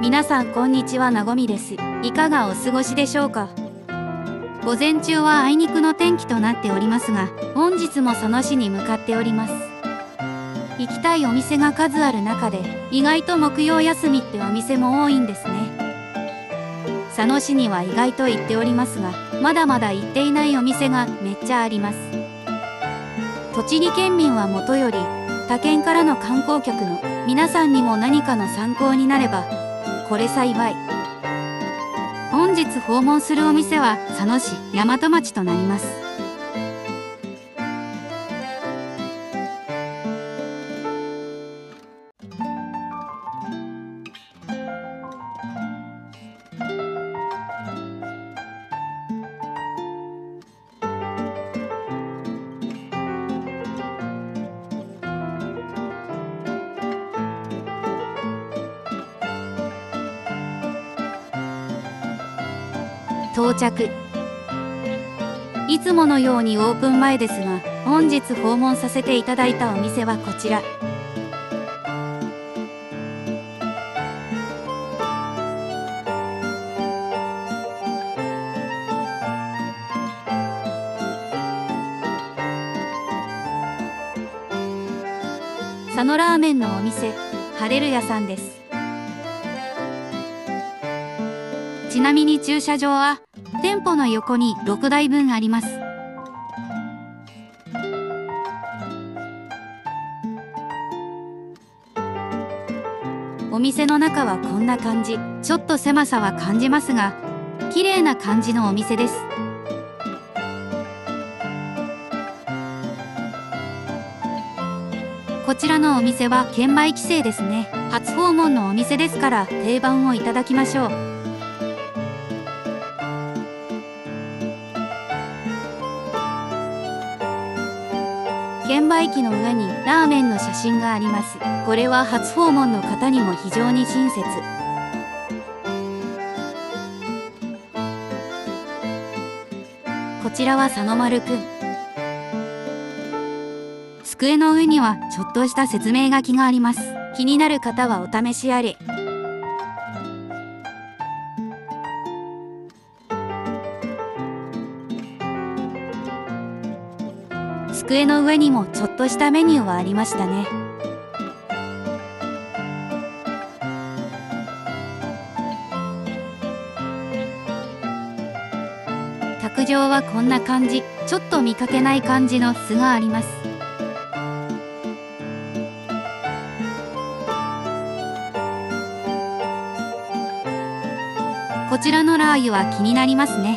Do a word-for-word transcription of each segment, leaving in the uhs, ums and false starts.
皆さんこんにちは、なごみです。いかがお過ごしでしょうか。午前中はあいにくの天気となっておりますが、本日も佐野市に向かっております。行きたいお店が数ある中で、意外と木曜休みってお店も多いんですね。佐野市には意外と行っておりますが、まだまだ行っていないお店がめっちゃあります。栃木県民はもとより、他県からの観光客の皆さんにも何かの参考になればこれ幸い。本日訪問するお店は佐野市大和町となります。到着。いつものようにオープン前ですが、本日訪問させていただいたお店はこちら。佐野ラーメンのお店、ハレルヤさんです。ちなみに駐車場は店舗の横にろくだいぶんあります。お店の中はこんな感じ。ちょっと狭さは感じますが、綺麗な感じのお店です。こちらのお店は券売規制ですね。初訪問のお店ですから定番をいただきましょう。券売機の上にラーメンの写真があります。これは初訪問の方にも非常に親切。こちらは佐野丸くん。机の上にはちょっとした説明書きがあります。気になる方はお試しあれ。机の上にもちょっとしたメニューはありましたね。卓上はこんな感じ。ちょっと見かけない感じの巣があります。こちらのラー油は気になりますね。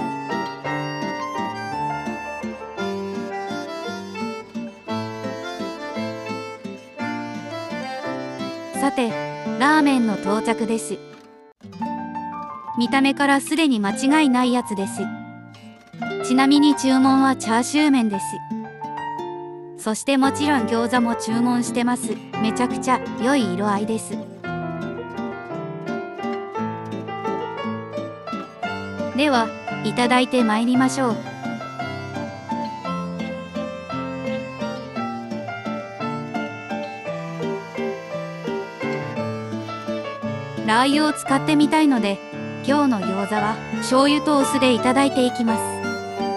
さて、ラーメンの到着です。見た目からすでに間違いないやつです。ちなみに注文はチャーシュー麺です。そしてもちろん餃子も注文してます。めちゃくちゃ良い色合いです。では、いただいてまいりましょう。ラー油を使ってみたいので、今日の餃子は醤油とお酢でいただいていきます。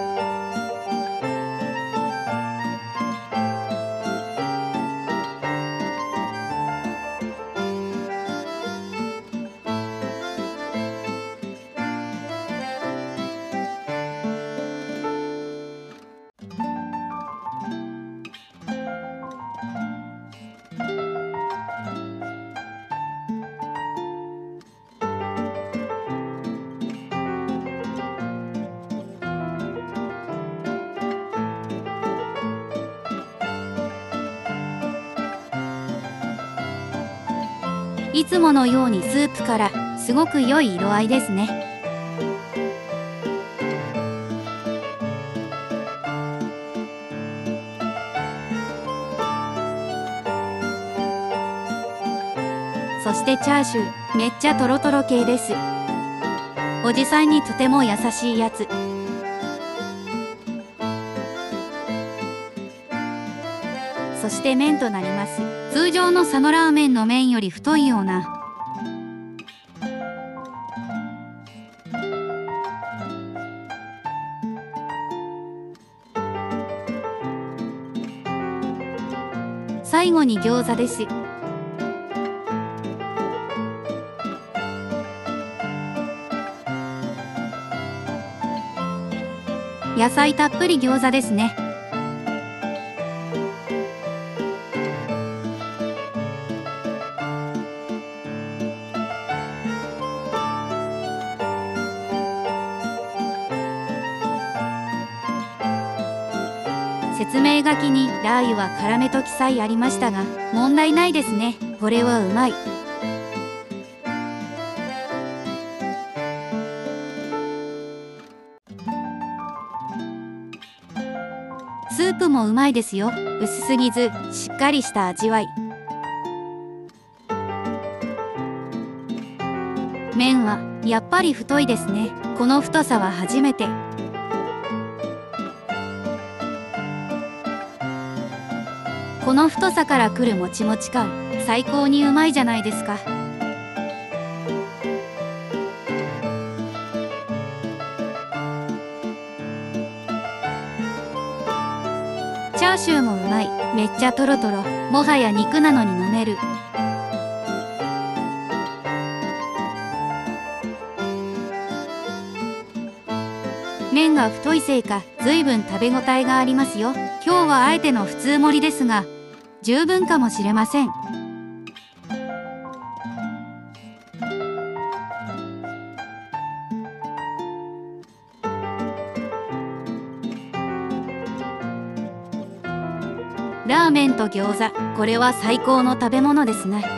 いつものようにスープからすごく良い色合いですね。そしてチャーシュー、めっちゃトロトロ系です。おじさんにとても優しいやつ。そして麺となります。通常の佐野ラーメンの麺より太いような最後に餃子です。野菜たっぷり餃子ですね。説明書きにラー油は辛めと記載ありましたが、問題ないですね。これはうまい。スープもうまいですよ。薄すぎずしっかりした味わい。麺はやっぱり太いですね。この太さは初めて。この太さからくるもちもち感、最高にうまいじゃないですか。チャーシューもうまい。めっちゃトロトロ。もはや肉なのに飲める。麺が太いせいか随分食べ応えがありますよ。今日はあえての普通盛りですが十分かもしれません。ラーメンと餃子、これは最高の食べ物ですね。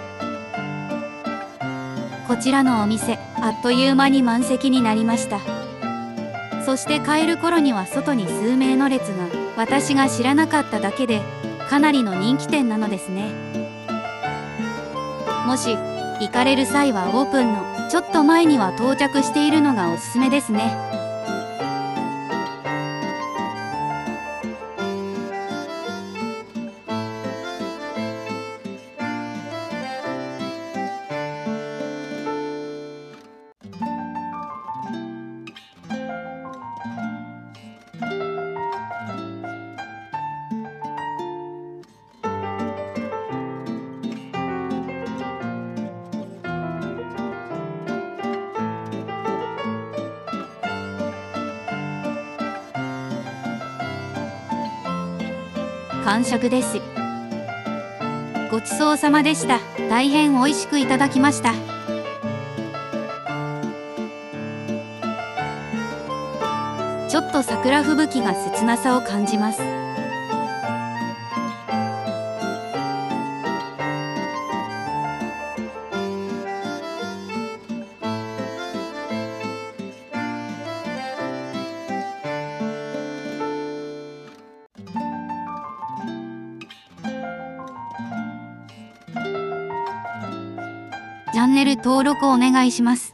こちらのお店、あっという間に満席になりました。そして帰る頃には外に数名の列が。私が知らなかっただけでかなりの人気店なのですね。もし行かれる際はオープンのちょっと前には到着しているのがおすすめですね。完食です。ごちそうさまでした。大変美味しくいただきました。ちょっと桜吹雪が切なさを感じます。チャンネル登録お願いします。